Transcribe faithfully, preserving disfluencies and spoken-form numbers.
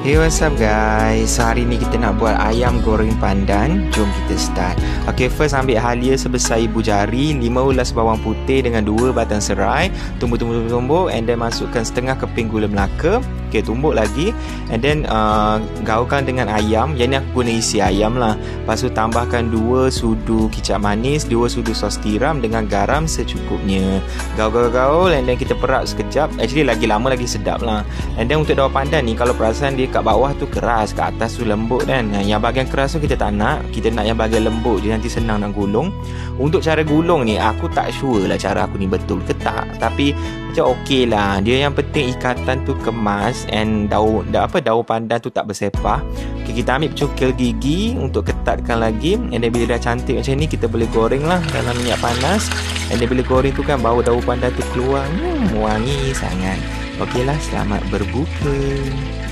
Hey, what's up guys? So hari ni kita nak buat ayam goreng pandan. Jom kita start. Okay, first ambil halia sebesar ibu jari, lima ulas bawang putih dengan dua batang serai. Tumbuk-tumbuk-tumbuk and then masukkan setengah keping gula Melaka. Okay, tumbuk lagi. And then uh, gaulkan dengan ayam. Yang ni aku guna isi ayam lah. Lepas tu tambahkan dua sudu kicap manis, dua sudu sos tiram dengan garam secukupnya. Gaul-gaul-gaul and then kita perak sekejap. Actually lagi lama lagi sedap lah. And then untuk daun pandan ni, kalau perasan dia kat bawah tu keras, kat atas tu lembut kan. Yang bahagian keras tu kita tak nak. Kita nak yang bahagian lembut je, nanti senang nak gulung. Untuk cara gulung ni, aku tak sure lah cara aku ni betul ke tak. Tapi macam okey lah. Dia yang penting ikatan tu kemas and daun, da, apa, daun pandan tu tak bersepah. Okay, kita ambil cukil gigi untuk ketatkan lagi. And then bila dah cantik macam ni, kita boleh goreng lah dalam minyak panas. And then bila goreng tu kan, bau daun pandan tu keluar. Hmm, wangi sangat. Okey lah, selamat berbuka.